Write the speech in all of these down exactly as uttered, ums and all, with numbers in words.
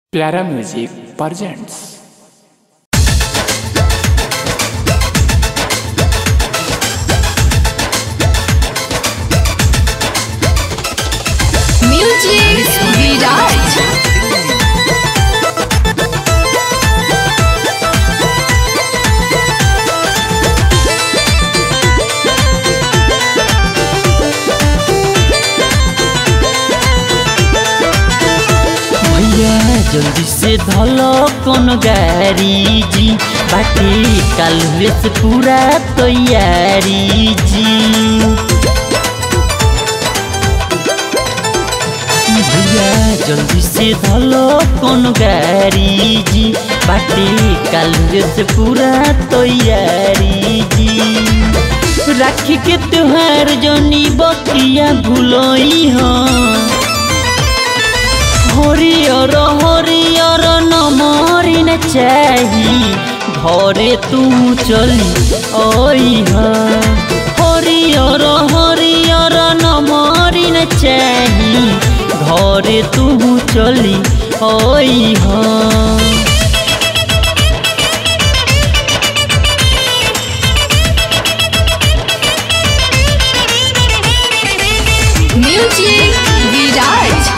प्यारा music presents. Music Viraj. जल्दी से धलो कौन गारी जी बाटी कल से पूरा तैयारी जी। भैया जल्दी से धलो कौन गारी जी बाटी कल से पूरा तैयारी जी। राखी के त्योहार जनी बतिया भूलोई हो हरियर हरियर नमरी न चाही घरे तू चली ओह हरियर हरियर नमरी न चाही घरे तू चली ओह। म्यूजिक विराज।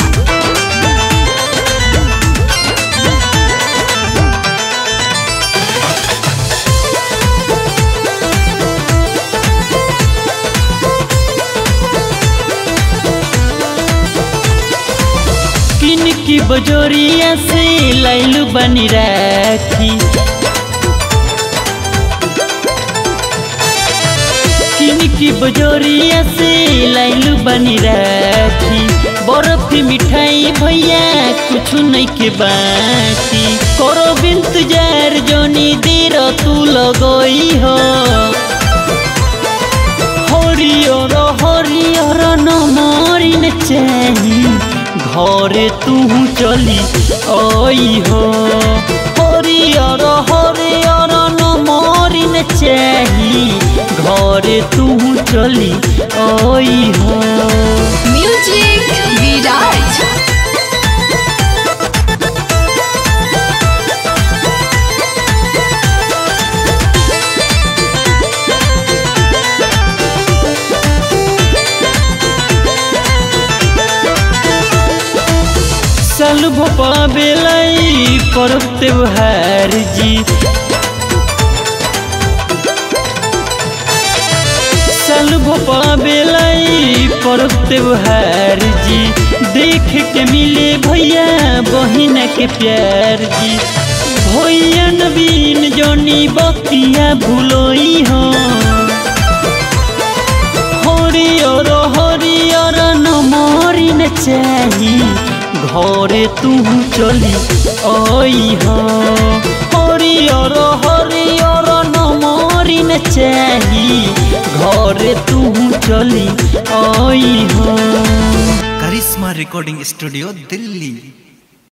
की बजोरिया से लाइलू बनी राखी किनकी बजोरिया से लाइलू बनी राखी बर्फ मिठाई भैया कुछ नहीं के बाकी करो इंतजार जोनी देर तू लगोई हो हरियर हरियर नमरी न चाही घरे तू चली ओह हरियर हरियर नमरी न चाही घरे तू चली ओह। म्यूजिक विराज। साल भपा बेलाई पर्व त्योहार जी साल भपा बेलाई पर्व त्योहार जी देख के मिले भैया बहिन के प्यार जी। भैया नवीन जोनी बतिया भूलोई हो हरियर हरियर नमरी न चाही घरे तू चली ओह हरियर हरियर नमरी न चाही घरे तू चली ओह। Karishma recording studio Delhi.